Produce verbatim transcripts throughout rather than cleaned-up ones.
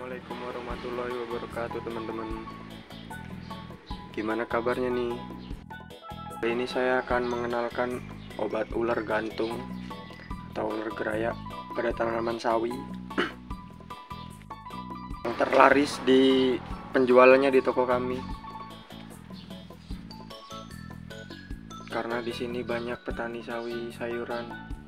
Assalamualaikum warahmatullahi wabarakatuh teman-teman. Gimana kabarnya nih? Kali ini saya akan mengenalkan obat ular gantung atau ular gerayak pada tanaman sawi yang terlaris di penjualannya di toko kami. Karena di sini banyak petani sawi sayuran,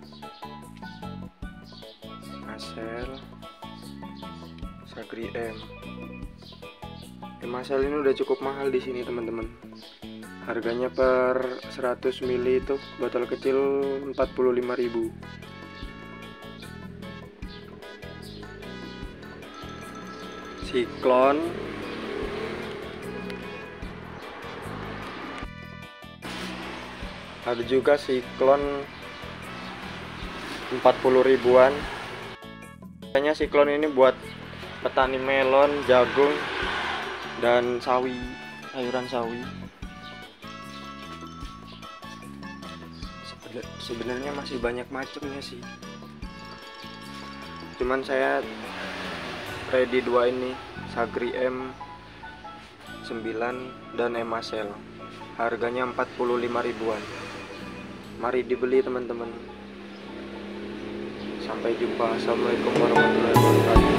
Asel, Sagri M. Emasel ini udah cukup mahal di sini teman-teman. Harganya per seratus mili itu botol kecil empat puluh lima ribu. Siklon ada juga siklon empat puluh ribuan. Biasanya siklon ini buat petani melon, jagung, dan sawi, sayuran sawi. Sebenarnya masih banyak macamnya sih, cuman saya ready dua ini, Sagri M sembilan dan Emasel. Harganya empat puluh lima ribuan. Mari dibeli teman-teman. Sampai jumpa. Assalamualaikum warahmatullahi wabarakatuh.